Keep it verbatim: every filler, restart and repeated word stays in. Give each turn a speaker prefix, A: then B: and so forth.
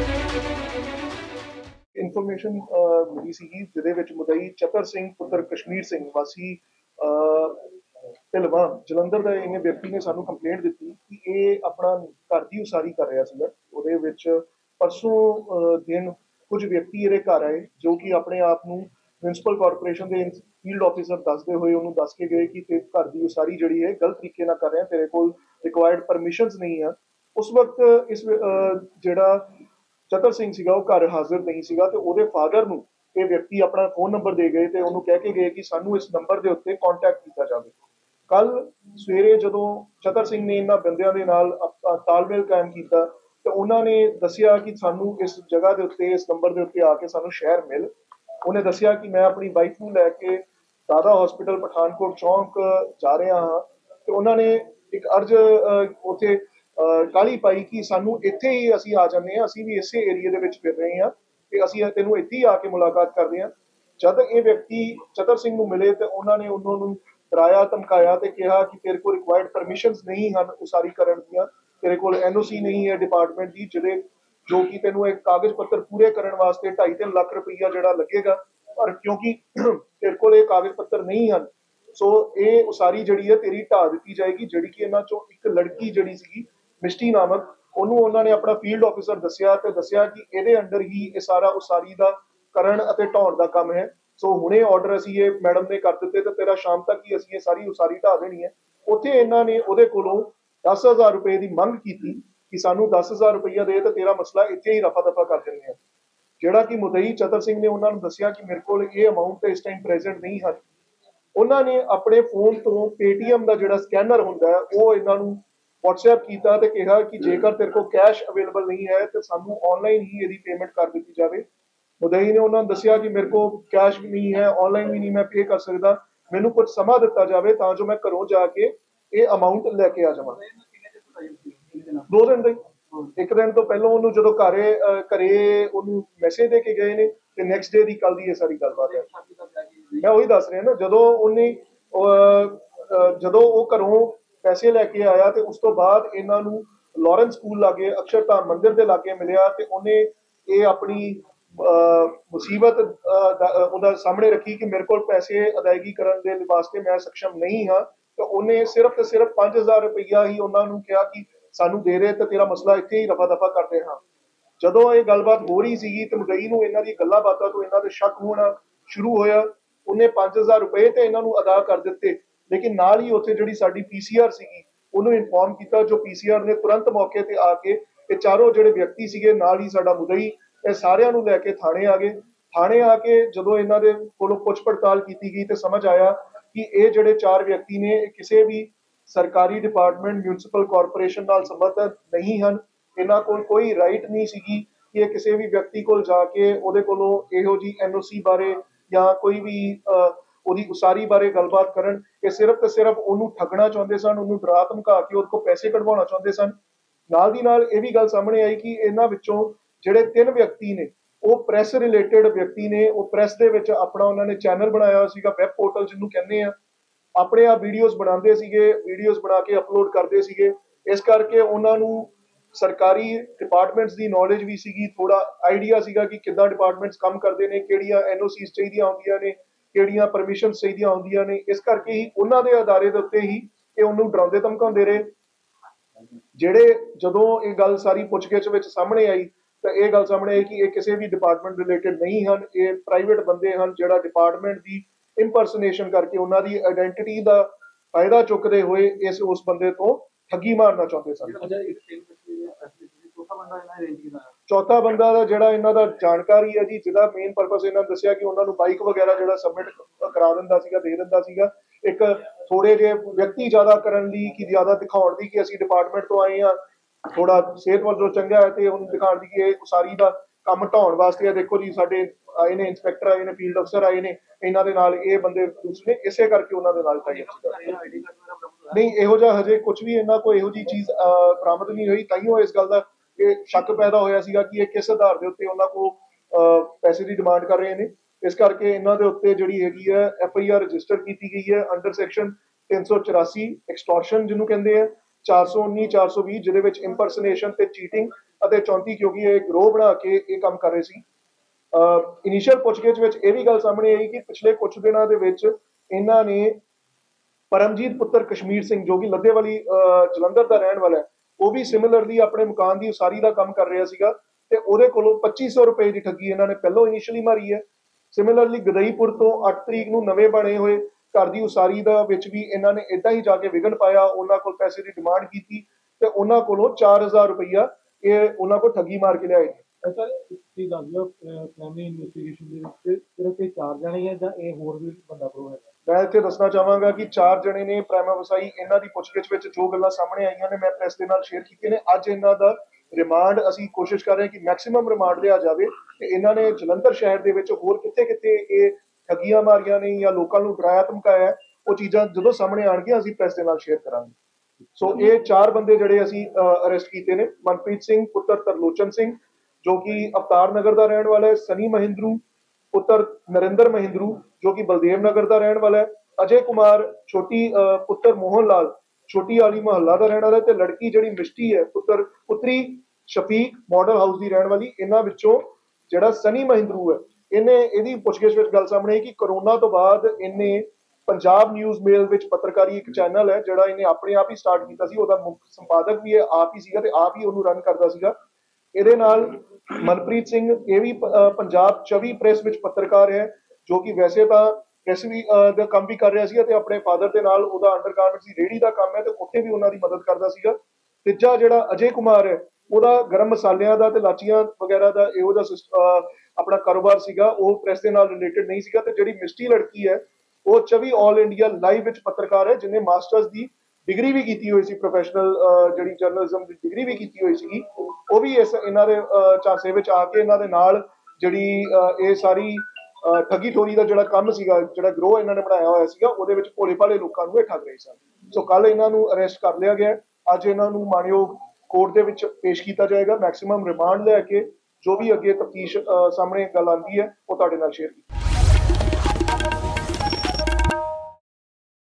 A: Information ਮਿਲੀ ਸੀਗੀ ਜਿਹਦੇ ਵਿੱਚ ਮੁਦਈ ਚਤਰ ਸਿੰਘ ਪੁੱਤਰ ਕਸ਼ਮੀਰ ਸਿੰਘ ਵਾਸੀ ਢਿਲਵਾਂ ਜਲੰਧਰ ਦਾ ਇਹਨੇ ਵਿਅਕਤੀ ਨੇ ਸਾਨੂੰ ਕੰਪਲੇਂਟ ਦਿੱਤੀ ਕਿ ਇਹ ਆਪਣਾ ਘਰ ਦੀ ਉਸਾਰੀ ਕਰ ਰਿਹਾ ਸੀਗਾ। ਉਹਦੇ ਵਿੱਚ ਪਰਸੋਂ ਦਿਨ ਕੁਝ ਵਿਅਕਤੀ ਇਹਦੇ ਘਰ ਆਏ ਜੋ ਕਿ ਆਪਣੇ ਆਪ ਨੂੰ ਮਿਊਨਿਸਪਲ ਕਾਰਪੋਰੇਸ਼ਨ ਦੇ ਫੀਲਡ ਆਫਿਸਰ ਦੱਸਦੇ ਹੋਏ ਉਹਨੂੰ ਦੱਸ ਕੇ ਗਏ ਕਿ ਤੇ ਘਰ ਦੀ ਉਸਾਰੀ ਜਿਹੜੀ ਹੈ ਗਲਤ ਤਰੀਕੇ ਨਾਲ ਕਰ ਰਿਹਾ, ਤੇਰੇ ਕੋਲ ਰਿਕੁਆਇਰਡ ਪਰਮਿਸ਼ਨਸ ਨਹੀਂ ਆ। ਉਸ ਵਕਤ ਇਸ ਜਿਹੜਾ ਚਤਰ ਸਿੰਘ ਸੀਗਾ ਉਹ ਘਰ ਹਾਜ਼ਰ ਨਹੀਂ ਸੀਗਾ ਤੇ ਉਹਦੇ ਫਾਦਰ ਨੂੰ ਇਹ ਵਿਅਕਤੀ ਆਪਣਾ ਫੋਨ ਨੰਬਰ ਦੇ ਗਏ ਤੇ ਉਹਨੂੰ ਕਹਿ ਕੇ ਗਏ ਕਿ ਸਾਨੂੰ ਇਸ ਨੰਬਰ ਦੇ ਉੱਤੇ ਕੰਟੈਕਟ ਕੀਤਾ ਜਾਵੇ। ਕੱਲ ਸਵੇਰੇ ਜਦੋਂ ਚਤਰ ਸਿੰਘ ਨੇ ਇਹਨਾਂ ਬੰਦਿਆਂ ਦੇ ਨਾਲ ਤਾਲਮੇਲ ਕਾਇਮ ਕੀਤਾ ਤੇ ਉਹਨਾਂ ਨੇ ਦੱਸਿਆ ਕਿ ਸਾਨੂੰ ਇਸ ਜਗ੍ਹਾ ਦੇ ਉੱਤੇ ਇਸ ਨੰਬਰ ਦੇ ਉੱਤੇ ਆ ਕੇ ਸਾਨੂੰ ਸ਼ਹਿਰ ਮਿਲ। ਉਹਨੇ ਦੱਸਿਆ ਕਿ ਮੈਂ ਆਪਣੀ ਵਾਈਫ ਨੂੰ ਲੈ ਕੇ ਦਾਦਾ ਹਸਪੀਟਲ ਪਠਾਨਕੋਟ ਚੌਂਕ ਜਾ ਰਿਹਾ ਹਾਂ ਤੇ ਉਹਨਾਂ ਨੇ ਇੱਕ ਅਰਜ਼ ਉੱਥੇ ਕਾਲੀ ਪਾਈ ਕਿ ਸਾਨੂੰ ਇੱਥੇ ਹੀ ਅਸੀਂ ਆ ਜਾਂਦੇ ਹਾਂ, ਅਸੀਂ ਵੀ ਇਸੇ ਏਰੀਏ ਦੇ ਵਿੱਚ ਫਿਰ ਰਹੇ ਹਾਂ ਤੇ ਅਸੀਂ ਤੈਨੂੰ ਇੱਥੇ ਹੀ ਆ ਕੇ ਮੁਲਾਕਾਤ ਕਰਦੇ ਹਾਂ। ਜਦ ਇਹ ਵਿਅਕਤੀ ਚਤਰ ਸਿੰਘ ਨੂੰ ਮਿਲੇ ਤੇ ਉਹਨਾਂ ਨੇ ਉਹਨਾਂ ਨੂੰ ਡਰਾਇਆ ਧਮਕਾਇਆ ਤੇ ਕਿਹਾ ਕਿ ਤੇਰੇ ਕੋਲ ਰਿਕੁਆਇਰਡ ਪਰਮਿਸ਼ਨਸ ਨਹੀਂ ਹਨ ਉਸਾਰੀ ਕਰਨ ਦੀਆਂ, ਤੇਰੇ ਕੋਲ ਐਨ ਓ ਸੀ ਨਹੀਂ ਹੈ ਡਿਪਾਰਟਮੈਂਟ ਦੀ ਜਿਹੜੇ ਜੋ ਕਿ ਤੈਨੂੰ ਇੱਕ ਕਾਗਜ਼ ਪੱਤਰ ਪੂਰੇ ਕਰਨ ਵਾਸਤੇ ਢਾਈ ਤਿੰਨ ਲੱਖ ਰੁਪਈਆ ਜਿਹੜਾ ਲੱਗੇਗਾ, ਪਰ ਕਿਉਂਕਿ ਤੇਰੇ ਕੋਲ ਇਹ ਕਾਗਜ਼ ਪੱਤਰ ਨਹੀਂ ਹਨ ਸੋ ਇਹ ਉਸਾਰੀ ਜਿਹੜੀ ਹੈ ਤੇਰੀ ਢਾਹ ਦਿੱਤੀ ਜਾਏਗੀ। ਜਿਹੜੀ ਕਿ ਇਹਨਾਂ ਚੋਂ ਇੱਕ ਲੜਕੀ ਜਿਹੜੀ ਸੀਗੀ ਮਿਸ਼ਟੀ ਨਾਮਕ, ਉਹਨੂੰ ਉਹਨਾਂ ਨੇ ਆਪਣਾ ਫੀਲਡ ਆਫਿਸਰ ਦੱਸਿਆ ਤੇ ਦੱਸਿਆ ਕਿ ਇਹਦੇ ਅੰਡਰ ਹੀ ਇਹ ਸਾਰਾ ਉਸਾਰੀ ਦਾ ਕਰਨ ਅਤੇ ਢਾਉਣ ਦਾ ਕੰਮ ਹੈ। ਸੋ ਹੁਣੇ ਆਰਡਰ ਅਸੀਂ ਇਹ ਮੈਡਮ ਨੇ ਕਰ ਦਿੱਤੇ ਤੇ ਤੇਰਾ ਸ਼ਾਮ ਤੱਕ ਹੀ ਅਸੀਂ ਇਹ ਸਾਰੀ ਉਸਾਰੀ ਢਾਹ ਦੇਣੀ ਹੈ। ਉੱਥੇ ਇਹਨਾਂ ਨੇ ਉਹਦੇ ਕੋਲੋਂ ਦਸ ਹਜ਼ਾਰ ਰੁਪਏ ਦੀ ਮੰਗ ਕੀਤੀ ਕਿ ਸਾਨੂੰ ਦਸ ਹਜ਼ਾਰ ਰੁਪਈਆ ਦੇ ਤੇ ਤੇਰਾ ਮਸਲਾ ਇੱਥੇ ਹੀ ਰਫਾ ਦਫਾ ਕਰ ਦਿੰਦੇ ਹਾਂ। ਜਿਹੜਾ ਕਿ ਮੁਦਈ ਚਤਰ ਸਿੰਘ ਨੇ ਉਹਨਾਂ ਨੂੰ ਦੱਸਿਆ ਕਿ ਮੇਰੇ ਕੋਲ ਇਹ ਅਮਾਊਂਟ ਤੇ ਇਸ ਟਾਈਮ ਪ੍ਰੈਜ਼ੈਂਟ ਨਹੀਂ ਹਨ। ਉਹਨਾਂ ਨੇ ਆਪਣੇ ਫੋਨ ਤੋਂ ਪੇਟੀਐਮ ਦਾ ਜਿਹੜਾ ਸਕੈਨਰ ਹੁੰਦਾ ਹੈ ਉਹ ਇਹਨਾਂ ਨੂੰ WhatsApp ਕੀਤਾ ਤੇ ਕਿਹਾ ਕਿ ਜੇਕਰ ਤੇਰੇ ਕੋਲ ਕੈਸ਼ ਅਵੇਲੇਬਲ ਨਹੀਂ ਹੈ ਤੇ ਸਾਨੂੰ ਆਨਲਾਈਨ ਹੀ ਇਹਦੀ ਪੇਮੈਂਟ ਕਰ ਦਿੱਤੀ ਜਾਵੇ। ਮੁਦਈ ਨੇ ਉਹਨਾਂ ਨੂੰ ਦੱਸਿਆ ਕਿ ਮੇਰੇ ਕੋਲ ਕੈਸ਼ ਵੀ ਨਹੀਂ ਹੈ, ਆਨਲਾਈਨ ਵੀ ਨਹੀਂ ਮੈਂ ਪੇ ਕਰ ਸਕਦਾ, ਮੈਨੂੰ ਕੁਝ ਸਮਾਂ ਦਿੱਤਾ ਜਾਵੇ ਤਾਂ ਜੋ ਮੈਂ ਘਰੋਂ ਜਾ ਕੇ ਇਹ ਅਮਾਊਂਟ ਲੈ ਕੇ ਆ ਜਾਵਾਂ। ਦੋ ਦਿਨ ਦੇ ਇੱਕ ਦਿਨ ਤੋਂ ਪਹਿਲਾਂ ਉਹਨੂੰ ਜਦੋਂ ਘਰੇ ਘਰੇ ਉਹਨੂੰ ਮੈਸੇਜ ਦੇ ਕੇ ਗਏ ਨੇ ਤੇ ਨੈਕਸਟ ਡੇ ਦੀ ਕੱਲ ਦੀ ਇਹ ਸਾਰੀ ਗੱਲਬਾਤ ਹੈ। ਮੈਂ ਉਹੀ ਦੱਸ ਰਿਹਾ ਨਾ, ਜਦੋਂ ਉਹਨੇ ਜਦੋਂ ਉਹ ਘਰੋਂ ਪੈਸੇ ਲੈ ਕੇ ਆਇਆ ਤੇ ਉਸ ਤੋਂ ਬਾਅਦ ਇਹਨਾਂ ਨੂੰ ਲਾਰੈਂਸ ਸਕੂਲ ਲਾਗੇ ਅਕਸ਼ਰਧਾਮ ਮੰਦਿਰ ਦੇ ਲਾਗੇ ਮਿਲਿਆ ਤੇ ਉਹਨੇ ਇਹ ਆਪਣੀ ਮੁਸੀਬਤ ਉਹਦਾ ਸਾਹਮਣੇ ਰੱਖੀ ਕਿ ਮੇਰੇ ਕੋਲ ਪੈਸੇ ਅਦਾਇਗੀ ਕਰਨ ਦੇ ਵਾਸਤੇ ਮੈਂ ਸક્ષਮ ਨਹੀਂ ਹਾਂ। ਤਾਂ ਉਹਨੇ ਸਿਰਫ ਤੇ ਸਿਰਫ ਪੰਜ ਹਜ਼ਾਰ ਰੁਪਈਆ ਹੀ ਉਹਨਾਂ ਨੂੰ ਕਿਹਾ ਕਿ ਸਾਨੂੰ ਦੇ ਦੇ ਤੇ ਤੇਰਾ ਮਸਲਾ ਇੱਥੇ ਹੀ ਰਫਾ ਦਫਾ ਕਰਦੇ ਹਾਂ। ਜਦੋਂ ਇਹ ਗੱਲਬਾਤ ਹੋ ਰਹੀ ਸੀਗੀ ਤੇ ਮੁਦਈ ਨੂੰ ਇਹਨਾਂ ਦੀ ਗੱਲਾਂ ਬਾਤਾਂ ਤੋਂ ਇਹਨਾਂ ਦੇ ਸ਼ੱਕ ਹੋਣਾ ਸ਼ੁਰੂ ਹੋਇਆ। ਉਹਨੇ ਪੰਜ ਹਜ਼ਾਰ ਰੁਪਏ ਤੇ ਇਹਨਾਂ ਨੂੰ ਅਦਾ ਕਰ ਦਿੱਤੇ, ਲੇਕਿਨ ਨਾਲ ਹੀ ਉੱਥੇ ਜਿਹੜੀ ਸਾਡੀ ਪੀ ਸੀ ਆਰ ਸੀਗੀ ਉਹਨੂੰ ਇਨਫੋਰਮ ਕੀਤਾ, ਜੋ ਪੀ ਸੀ ਆਰ ਨੇ ਤੁਰੰਤ ਮੌਕੇ ਤੇ ਆ ਕੇ ਇਹ ਚਾਰੋਂ ਜਿਹੜੇ ਵਿਅਕਤੀ ਸੀਗੇ ਨਾਲ ਹੀ ਸਾਡਾ ਮੁਦਈ ਇਹ ਸਾਰਿਆਂ ਨੂੰ ਲੈ ਕੇ ਥਾਣੇ ਆ ਗਏ। ਥਾਣੇ ਆ ਕੇ ਜਦੋਂ ਇਹਨਾਂ ਦੇ ਕੋਲੋਂ ਪੁੱਛ ਪੜਤਾਲ ਕੀਤੀ ਗਈ ਤੇ ਸਮਝ ਆਇਆ ਕਿ ਇਹ ਜਿਹੜੇ ਚਾਰ ਵਿਅਕਤੀ ਨੇ ਕਿਸੇ ਵੀ ਸਰਕਾਰੀ ਡਿਪਾਰਟਮੈਂਟ ਮਿਊਨਿਸਪਲ ਕਾਰਪੋਰੇਸ਼ਨ ਨਾਲ ਸੰਬੰਧਿਤ ਨਹੀਂ ਹਨ। ਇਹਨਾਂ ਕੋਲ ਕੋਈ ਰਾਈਟ ਨਹੀਂ ਸੀਗੀ ਕਿ ਇਹ ਕਿਸੇ ਵੀ ਵਿਅਕਤੀ ਕੋਲ ਜਾ ਕੇ ਉਹਦੇ ਕੋਲੋਂ ਇਹੋ ਜਿਹੀ ਐਨ ਓ ਸੀ ਬਾਰੇ ਜਾਂ ਕੋਈ ਵੀ ਉਹਦੀ ਉਸਾਰੀ ਬਾਰੇ ਗੱਲਬਾਤ ਕਰਨ। ਇਹ ਸਿਰਫ ਤੇ ਸਿਰਫ ਉਹਨੂੰ ਠੱਗਣਾ ਚਾਹੁੰਦੇ ਸਨ, ਉਹਨੂੰ ਡਰਾ ਧਮਕਾ ਕੇ ਉਹਦੇ ਕੋਲ ਪੈਸੇ ਕਢਵਾਉਣਾ ਚਾਹੁੰਦੇ ਸਨ। ਨਾਲ ਦੀ ਨਾਲ ਇਹ ਵੀ ਗੱਲ ਸਾਹਮਣੇ ਆਈ ਕਿ ਇਹਨਾਂ ਵਿੱਚੋਂ ਜਿਹੜੇ ਤਿੰਨ ਵਿਅਕਤੀ ਨੇ ਉਹ ਪ੍ਰੈਸ ਰਿਲੇਟਡ ਵਿਅਕਤੀ ਨੇ। ਉਹ ਪ੍ਰੈਸ ਦੇ ਵਿੱਚ ਆਪਣਾ ਉਹਨਾਂ ਨੇ ਚੈਨਲ ਬਣਾਇਆ ਸੀਗਾ, ਵੈਬ ਪੋਰਟਲ ਜਿਹਨੂੰ ਕਹਿੰਦੇ ਆ, ਆਪਣੇ ਆਪ ਵੀਡੀਓਜ਼ ਬਣਾਉਂਦੇ ਸੀਗੇ, ਵੀਡੀਓਜ਼ ਬਣਾ ਕੇ ਅਪਲੋਡ ਕਰਦੇ ਸੀਗੇ। ਇਸ ਕਰਕੇ ਉਹਨਾਂ ਨੂੰ ਸਰਕਾਰੀ ਡਿਪਾਰਟਮੈਂਟਸ ਦੀ ਨੌਲੇਜ ਵੀ ਸੀਗੀ, ਥੋੜਾ ਆਈਡੀਆ ਸੀਗਾ ਕਿ ਕਿੱਦਾਂ ਡਿਪਾਰਟਮੈਂਟਸ ਕੰਮ ਕਰਦੇ ਨੇ, ਕਿਹੜੀਆਂ ਐਨ ਓ ਸੀਜ਼ ਚਾਹੀਦੀਆਂ ਹੁੰਦੀਆਂ ਨੇ, ਕਿਹੜੀਆਂ ਪਰਮਿਸ਼ਨਸ ਚਾਹੀਦੀਆਂ ਹੁੰਦੀਆਂ ਨੇ। ਇਸ ਕਰਕੇ ਹੀ ਉਹਨਾਂ ਦੇ ਆਧਾਰੇ ਦੇ ਉੱਤੇ ਹੀ ਇਹ ਉਹਨੂੰ ਡਰਾਉਂਦੇ ਧਮਕਾਉਂਦੇ ਰਹੇ। ਜਿਹੜੇ ਜਦੋਂ ਇਹ ਗੱਲ ਸਾਰੀ ਪੁੱਛਗਿੱਛ ਵਿੱਚ ਸਾਹਮਣੇ ਆਈ ਤਾਂ ਇਹ ਗੱਲ ਸਾਹਮਣੇ ਆਈ ਕਿ ਇਹ ਕਿਸੇ ਵੀ ਡਿਪਾਰਟਮੈਂਟ ਰਿਲੇਟਡ ਨਹੀਂ ਹਨ, ਇਹ ਪ੍ਰਾਈਵੇਟ ਬੰਦੇ ਹਨ ਜਿਹੜਾ ਡਿਪਾਰਟਮੈਂਟ ਦੀ ਇੰਪਰਸਨੇਸ਼ਨ ਕਰਕੇ ਉਹਨਾਂ ਦੀ ਆਇਡੈਂਟੀਟੀ ਦਾ ਫਾਇਦਾ ਚੁੱਕਦੇ ਹੋਏ ਇਸ ਉਸ ਬੰਦੇ ਤੋਂ ਠੱਗੀ ਮਾਰਨਾ ਚਾਹੁੰਦੇ ਸਨ। ਚੌਥਾ ਬੰਦਾ ਦਾ ਜਿਹੜਾ ਇਹਨਾਂ ਦਾ ਜਾਣਕਾਰੀ ਹੈ ਜੀ, ਜਿਹਦਾ ਮੇਨ ਪਰਪਸ ਇਹਨਾਂ ਨੇ ਦੱਸਿਆ ਕਿ ਉਹਨਾਂ ਨੂੰ ਬਾਈਕ ਵਗੈਰਾ ਜਿਹੜਾ ਸਬਮਿਟ ਕਰਾ ਦਿੰਦਾ ਸੀਗਾ, ਦੇ ਦਿੰਦਾ ਸੀਗਾ, ਇੱਕ ਥੋੜੇ ਜਿਹੇ ਵਿਅਕਤੀ ਜ਼ਿਆਦਾ ਕਰਨ ਲਈ ਕਿ ਜ਼ਿਆਦਾ ਦਿਖਾਉਣ ਦੀ ਕਿ ਅਸੀਂ ਡਿਪਾਰਟਮੈਂਟ ਤੋਂ ਆਏ ਹਾਂ, ਥੋੜਾ ਸਿਹਤ ਵੱਲੋਂ ਚੰਗਾ ਹੈ ਤੇ ਉਹਨੂੰ ਦਿਖਾਉਣ ਦੀ ਕਿ ਇਹ ਉਸਾਰੀ ਦਾ ਕੰਮ ਢਾਉਣ ਵਾਸਤੇ ਆ, ਦੇਖੋ ਜੀ ਸਾਡੇ ਆਏ ਨੇ ਇੰਸਪੈਕਟਰ ਆਏ ਨੇ, ਫੀਲਡ ਅਫਸਰ ਆਏ ਨੇ, ਇਹਨਾਂ ਦੇ ਨਾਲ ਇਹ ਬੰਦੇ ਦੂਸਰੇ, ਇਸੇ ਕਰਕੇ ਉਹਨਾਂ ਦੇ ਨਾਲ ਟਾਈ ਅਪ ਨਹੀਂ ਇਹੋ ਜਿਹਾ ਹਜੇ ਕੁਝ ਵੀ ਇਹਨਾਂ ਕੋਈ ਇਹੋ ਜਿਹੀ ਚੀਜ਼ ਬਰਾਮਦ ਨਹੀਂ ਹੋਈ। ਤਾਈਓ ਇਸ ਗੱਲ ਦਾ ਇਹ ਸ਼ੱਕ ਪੈਦਾ ਹੋਇਆ ਸੀਗਾ ਕਿ ਇਹ ਕਿਸ ਆਧਾਰ ਦੇ ਉੱਤੇ ਉਹਨਾਂ ਕੋਲ ਪੈਸੇ ਦੀ ਡਿਮਾਂਡ ਕਰ ਰਹੇ ਨੇ। ਇਸ ਕਰਕੇ ਇਹਨਾਂ ਦੇ ਉੱਤੇ ਜਿਹੜੀ ਹੈਗੀ ਹੈ ਐਫ ਆਈ ਆਰ ਰਜਿਸਟਰ ਕੀਤੀ ਗਈ ਹੈ ਅੰਡਰ ਸੈਕਸ਼ਨ ਤਿੰਨ ਸੌ ਚੁਰਾਸੀ ਐਕਸਟੋਰਸ਼ਨ ਜਿਹਨੂੰ ਕਹਿੰਦੇ ਆ, ਚਾਰ ਸੌ ਉੱਨੀ ਚਾਰ ਸੌ ਵੀਹ, ਜਿਹਦੇ ਵਿੱਚ ਇੰਪਰਸਨੇਸ਼ਨ ਤੇ ਚੀਟਿੰਗ ਅਤੇ ਚੌਂਤੀ ਕਿਉਂਕਿ ਇਹ ਗਰੋਹ ਬਣਾ ਕੇ ਇਹ ਕੰਮ ਕਰ ਰਹੇ ਸੀ। ਇਨੀਸ਼ੀਅਲ ਪੁੱਛਗਿੱਛ ਵਿੱਚ ਇਹ ਵੀ ਗੱਲ ਸਾਹਮਣੇ ਆਈ ਕਿ ਪਿਛਲੇ ਕੁਝ ਦਿਨਾਂ ਦੇ ਵਿੱਚ ਇਹਨਾਂ ਨੇ ਪਰਮਜੀਤ ਪੁੱਤਰ ਕਸ਼ਮੀਰ ਸਿੰਘ ਜੋ ਕਿ ਲੱਦੇਵਾਲੀ ਜਲੰਧਰ ਦਾ ਰਹਿਣ ਵਾਲਾ ਹੈ, ਉਹ ਵੀ ਸਿਮਿਲਰਲੀ ਆਪਣੇ ਮਕਾਨ ਦੀ ਉਸਾਰੀ ਦਾ ਕੰਮ ਕਰ ਰਿਹਾ ਸੀਗਾ ਤੇ ਉਹਦੇ ਕੋਲੋਂ ਪੱਚੀ ਸੌ ਰੁਪਏ ਦੀ ਠੱਗੀ ਇਹਨਾਂ ਨੇ ਪਹਿਲੋਂ ਇਨੀਸ਼ੀਅਲੀ ਮਾਰੀ ਹੈ। ਸਿਮਿਲਰਲੀ ਗਦਈਪੁਰ ਤੋਂ ਅੱਠ ਤਰੀਕ ਨੂੰ ਨਵੇਂ ਬਣੇ ਹੋਏ ਘਰ ਦੀ ਉਸਾਰੀ ਦਾ ਵਿੱਚ ਵੀ ਇਹਨਾਂ ਨੇ ਇਦਾਂ ਹੀ ਜਾ ਕੇ ਵਿਘਨ ਪਾਇਆ, ਉਹਨਾਂ ਕੋਲ ਪੈਸੇ ਦੀ ਡਿਮਾਂਡ ਕੀਤੀ ਤੇ ਉਹਨਾਂ ਕੋਲੋਂ ਚਾਰ ਹਜ਼ਾਰ ਰੁਪਈਆ ਇਹ ਉਹਨਾਂ ਕੋਲ ਠੱਗੀ ਮਾਰ ਕੇ ਲਿਆਏ।
B: ਸਰ ਇੱਕ ਚੀਜ਼ ਦੱਸ ਦਿਓ, ਪ੍ਰਾਇਮਰੀ ਇਨਵੈਸਟੀਗੇਸ਼ਨ ਦੇ ਵਿੱਚ ਸਿਰਫ ਇਹ ਚਾਰ ਜਣੇ ਹੈ ਜਾਂ ਇਹ ਹੋਰ ਵੀ ਬੰਦਾ ਗਰੋਹ ਹੈਗਾ?
A: ਮੈਂ ਇੱਥੇ ਦੱਸਣਾ ਚਾਹਾਂਗਾ ਕਿ ਚਾਰ ਜਣੇ ਨੇ ਪ੍ਰਾਈਮਾ ਵਸਾਈ। ਇਹਨਾਂ ਦੀ ਪੁੱਛਗਿੱਛ ਵਿੱਚ ਜੋ ਗੱਲਾਂ ਸਾਹਮਣੇ ਆਈਆਂ ਨੇ ਮੈਂ ਪ੍ਰੈਸ ਦੇ ਨਾਲ ਸ਼ੇਅਰ ਕੀਤੀਆਂ ਨੇ। ਅੱਜ ਇਹਨਾਂ ਦਾ ਰਿਮਾਂਡ ਅਸੀਂ ਕੋਸ਼ਿਸ਼ ਕਰ ਰਹੇ ਹਾਂ ਕਿ ਮੈਕਸਿਮਮ ਰਿਮਾਂਡ ਲਿਆ ਜਾਵੇ ਤੇ ਇਹਨਾਂ ਨੇ ਜਲੰਧਰ ਸ਼ਹਿਰ ਦੇ ਵਿੱਚ ਹੋਰ ਕਿੱਥੇ ਕਿੱਥੇ ਇਹ ਠੱਗੀਆਂ ਮਾਰੀਆਂ ਨੇ ਜਾਂ ਲੋਕਾਂ ਨੂੰ ਡਰਾਇਆ ਧਮਕਾਇਆ, ਉਹ ਚੀਜ਼ਾਂ ਜਦੋਂ ਸਾਹਮਣੇ ਆਉਣਗੀਆਂ ਅਸੀਂ ਪ੍ਰੈਸ ਦੇ ਨਾਲ ਸ਼ੇਅਰ ਕਰਾਂਗੇ। ਸੋ ਇਹ ਚਾਰ ਬੰਦੇ ਜਿਹੜੇ ਅਸੀਂ ਅਰੈਸਟ ਕੀਤੇ ਨੇ, ਮਨਪ੍ਰੀਤ ਸਿੰਘ ਪੁੱਤਰ ਤਰਲੋਚਨ ਸਿੰਘ ਜੋ ਕਿ ਅਵਤਾਰ ਨਗਰ ਦਾ ਰਹਿਣ ਵਾਲਾ ਹੈ, ਸਨੀ ਮਹਿੰਦਰੂ ਪੁੱਤਰ ਨਰਿੰਦਰ ਮਹਿੰਦਰੂ ਜੋ ਕਿ ਬਲਦੇਵ ਨਗਰ ਦਾ ਰਹਿਣ ਵਾਲਾ ਹੈ, ਅਜੇ ਕੁਮਾਰ ਛੋਟੀ ਪੁੱਤਰ ਮੋਹਨ ਲਾਲ ਛੋਟੀ ਆਲੀ ਮਹੱਲਾ ਦਾ ਰਹਿਣ ਵਾਲਾ ਹੈ ਤੇ ਲੜਕੀ ਜਿਹੜੀ ਮਿਸ਼ਟੀ ਹੈ ਪੁੱਤਰ ਪੁੱਤਰੀ ਸ਼ਫੀਕ ਮਾਡਲ ਹਾਊਸ ਦੀ ਰਹਿਣ ਵਾਲੀ। ਇਹਨਾਂ ਵਿੱਚੋਂ ਜਿਹੜਾ ਸਨੀ ਮਹਿੰਦਰੂ ਹੈ, ਇਹਨੇ ਇਹਦੀ ਪੁੱਛਗਿੱਛ ਵਿੱਚ ਗੱਲ ਸਾਹਮਣੇ ਆਈ ਕਿ ਕਰੋਨਾ ਤੋਂ ਬਾਅਦ ਇਹਨੇ ਪੰਜਾਬ ਨਿਊਜ਼ ਮੇਲ ਵਿੱਚ ਪੱਤਰਕਾਰੀ ਇੱਕ ਚੈਨਲ ਹੈ ਜਿਹੜਾ ਇਹਨੇ ਆਪਣੇ ਆਪ ਹੀ ਸਟਾਰਟ ਕੀਤਾ ਸੀ, ਉਹਦਾ ਮੁੱਖ ਸੰਪਾਦਕ ਵੀ ਇਹ ਆਪ ਹੀ ਸੀਗਾ ਤੇ ਆਪ ਹੀ ਉਹਨੂੰ ਰਨ ਕਰਦਾ ਸੀਗਾ। ਇਹਦੇ ਨਾਲ ਮਨਪ੍ਰੀਤ ਸਿੰਘ ਇਹ ਵੀ ਪੰਜਾਬ ਚੌਵੀ ਪ੍ਰੈਸ ਵਿੱਚ ਪੱਤਰਕਾਰ ਹੈ ਜੋ ਕਿ ਵੈਸੇ ਤਾਂ ਪ੍ਰੈਸ ਵੀ ਦਾ ਕੰਮ ਵੀ ਕਰ ਰਿਹਾ ਸੀ ਤੇ ਆਪਣੇ ਫਾਦਰ ਦੇ ਨਾਲ ਉਹਦਾ ਅੰਡਰਗਾਰਮੈਂਟਸ ਦੀ ਰੇਹੜੀ ਦਾ ਕੰਮ ਹੈ ਤੇ ਉੱਥੇ ਵੀ ਉਹਨਾਂ ਦੀ ਮਦਦ ਕਰਦਾ ਸੀਗਾ। ਤੀਜਾ ਜਿਹੜਾ ਅਜੇ ਕੁਮਾਰ ਹੈ, ਉਹਦਾ ਗਰਮ ਮਸਾਲਿਆਂ ਦਾ ਤੇ ਲਾਚੀਆਂ ਵਗੈਰਾ ਦਾ ਇਹੋ ਜਿਹਾ ਆਪਣਾ ਕਾਰੋਬਾਰ ਸੀਗਾ, ਉਹ ਪ੍ਰੈਸ ਦੇ ਨਾਲ ਰਿਲੇਟਡ ਨਹੀਂ ਸੀਗਾ। ਤੇ ਜਿਹੜੀ ਮਿਸ਼ਟੀ ਲੜਕੀ ਹੈ ਉਹ ਚੌਵੀ ਆਲ ਇੰਡੀਆ ਲਾਈਵ ਵਿੱਚ ਪੱਤਰਕਾਰ ਹੈ ਜਿਹਨੇ ਮਾਸਟਰਸ ਦੀ ਡਿਗਰੀ ਵੀ ਕੀਤੀ ਹੋਈ ਸੀ, ਪ੍ਰੋਫੈਸ਼ਨਲ ਜਿਹੜੀ ਜਰਨਲਿਜ਼ਮ ਦੀ ਡਿਗਰੀ ਵੀ ਕੀਤੀ ਹੋਈ ਸੀਗੀ। ਉਹ ਵੀ ਇਸ ਇਹਨਾਂ ਦੇ ਝਾਂਸੇ ਵਿੱਚ ਆ ਕੇ ਇਹਨਾਂ ਦੇ ਨਾਲ ਜਿਹੜੀ ਇਹ ਸਾਰੀ ਠੱਗੀ ਠੋਰੀ ਦਾ ਜਿਹੜਾ ਕੰਮ ਸੀਗਾ, ਜਿਹੜਾ ਗਰੋਹ ਇਹਨਾਂ ਨੇ ਬਣਾਇਆ ਹੋਇਆ ਸੀਗਾ, ਉਹਦੇ ਵਿੱਚ ਭੋਲੇ ਭਾਲੇ ਲੋਕਾਂ ਨੂੰ ਇਹ ਠੱਗ ਰਹੇ ਸਨ। ਸੋ ਕੱਲ ਇਹਨਾਂ ਨੂੰ ਅਰੈਸਟ ਕਰ ਲਿਆ ਗਿਆ, ਅੱਜ ਇਹਨਾਂ ਨੂੰ ਮਾਣਯੋਗ ਕੋਰਟ ਦੇ ਵਿੱਚ ਪੇਸ਼ ਕੀਤਾ ਜਾਏਗਾ। ਮੈਕਸਿਮਮ ਰਿਮਾਂਡ ਲੈ ਕੇ ਜੋ ਵੀ ਅੱਗੇ ਤਫਤੀਸ਼ ਸਾਹਮਣੇ ਗੱਲ ਆਉਂਦੀ ਹੈ ਉਹ ਤੁਹਾਡੇ ਨਾਲ ਸ਼ੇਅਰ ਕੀਤੀ।